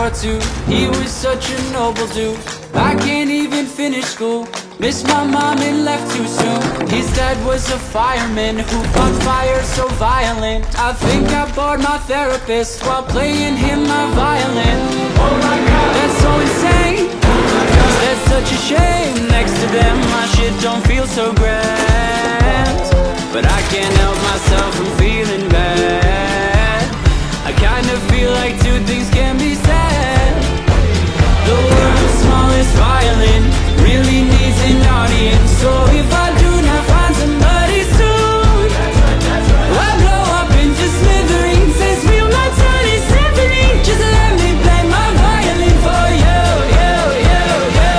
War II. He was such a noble dude. I can't even finish school. Missed my mom and left too soon. His dad was a fireman who fought fire so violent. I think I bored my therapist while playing him my violin. Oh my god, that's so insane. That's such a shame. Next to them my shit don't feel so grand. But I can't help myself from feeling bad. I kinda feel like two things can be said. The world's smallest violin really needs an audience. So if I do not find somebody soon, I'll blow up into smithereens and spill my tiny symphony. Just let me play my violin for you, you, you, you.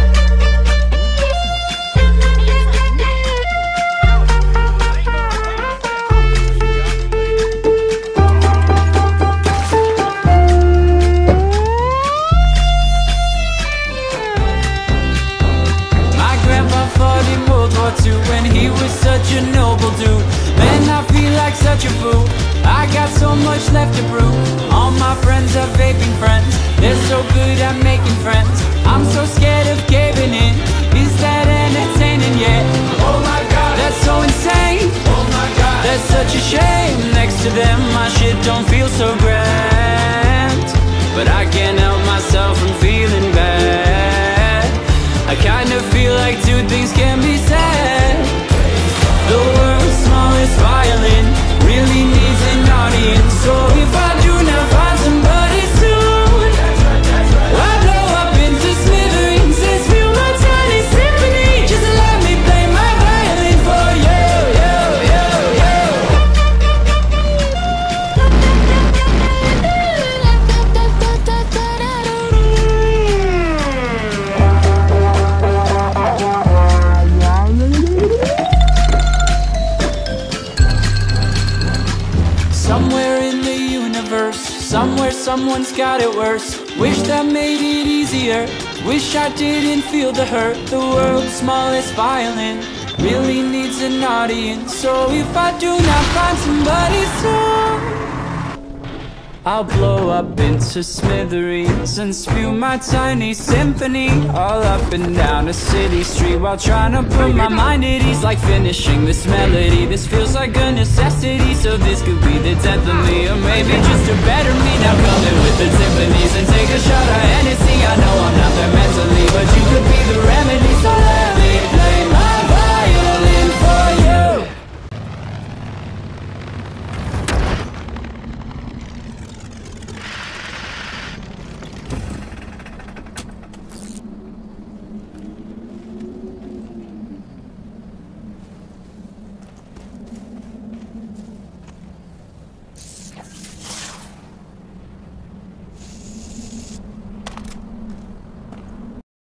My grandpa fought in World War II when he was such a noble dude. Man, I feel like such a fool. I got so much left to prove. All my friends are vaping friends. They're so good at making friends. I'm so scared of caving in. Is that entertaining yet? Oh my god, that's so insane. Oh my god, that's such a shame. Next to them my shit don't feel so grand. But I can't help myself from feeling bad. I kinda feel like two things can be said. The world's smallest violin really needs an audience. So if I do not find somebody soon, I'll blow up into smithereens and spill my tiny symphony. Just let me play my violin for you, you, you, you. Somewhere in the universe, somewhere someone's got it worse. Wish that made it easier. Wish I didn't feel the hurt. The world's smallest violin really needs an audience. So if I do not find somebody soon, I'll blow up into smithereens and spew my tiny symphony all up and down a city street while trying to put my mind at ease. Like finishing this melody, this feels like a necessity. So this could be the death of me, or maybe just a better me. Now come in with the symphonies and take a shot of Hennessy. I know I'm not there mentally, but you could be the remedy. So